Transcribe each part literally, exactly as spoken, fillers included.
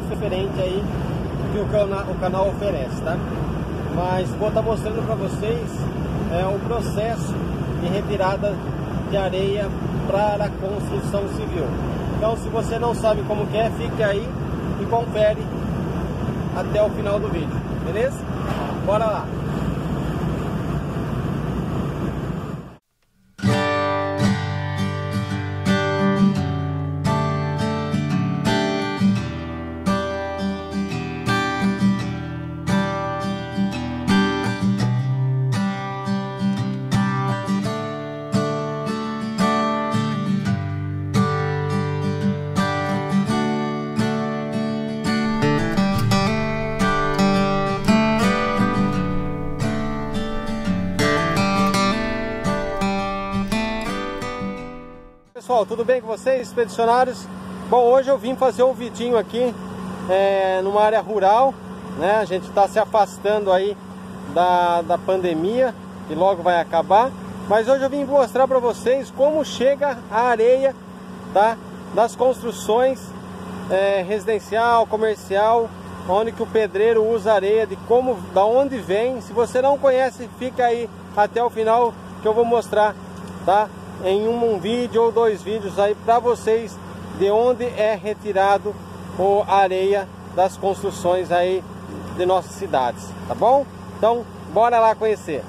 diferente aí que o canal, o canal oferece, tá? Mas vou estar mostrando para vocês é, o processo de retirada de areia para a construção civil. Então, se você não sabe como que é, fique aí e confere até o final do vídeo, beleza? Bora lá! Pessoal, tudo bem com vocês, expedicionários? Bom, hoje eu vim fazer um vidinho aqui é, numa área rural, né? A gente está se afastando aí da, da pandemia, que logo vai acabar. Mas hoje eu vim mostrar para vocês como chega a areia, tá? Das construções é, residencial, comercial, onde que o pedreiro usa areia, de como, da onde vem. Se você não conhece, fica aí até o final que eu vou mostrar, tá? Em um, um vídeo ou dois vídeos aí para vocês de onde é retirado a areia das construções aí de nossas cidades, tá bom? Então, bora lá conhecer.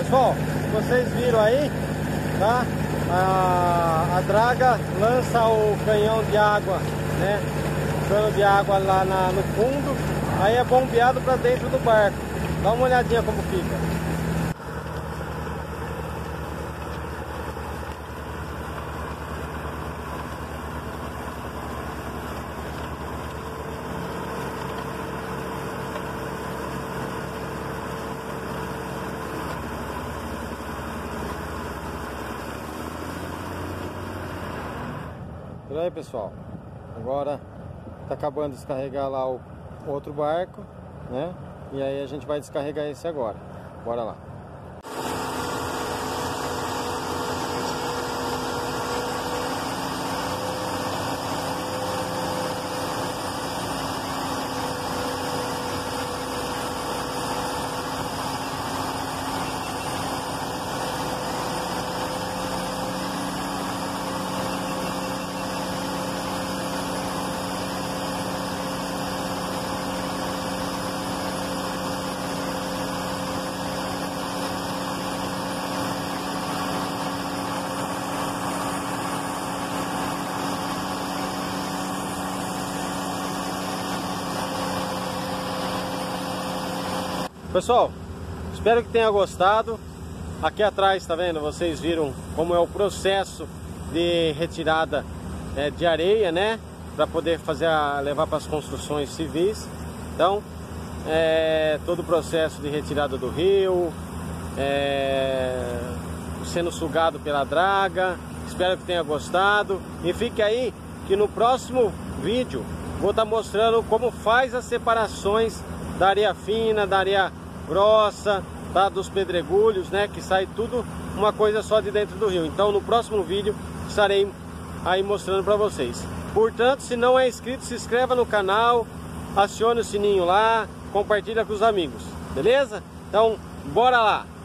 Pessoal, vocês viram aí, tá? A, a draga lança o canhão de água, né? O cano de água lá na, no fundo, aí é bombeado para dentro do barco. Dá uma olhadinha como fica. Tudo aí, pessoal, agora tá acabando de descarregar lá o outro barco, né? E aí a gente vai descarregar esse agora. Bora lá. Pessoal, espero que tenha gostado. Aqui atrás, tá vendo? Vocês viram como é o processo de retirada é, de areia, né? Para poder fazer a, levar para as construções civis. Então, é, todo o processo de retirada do rio, é, sendo sugado pela draga. Espero que tenha gostado. E fique aí que no próximo vídeo vou estar mostrando como faz as separações da areia fina, da areia grossa, tá? Dos pedregulhos, né? Que sai tudo uma coisa só de dentro do rio. Então no próximo vídeo estarei aí mostrando para vocês. Portanto, se não é inscrito, se inscreva no canal, acione o sininho lá, compartilha com os amigos, beleza? Então, bora lá!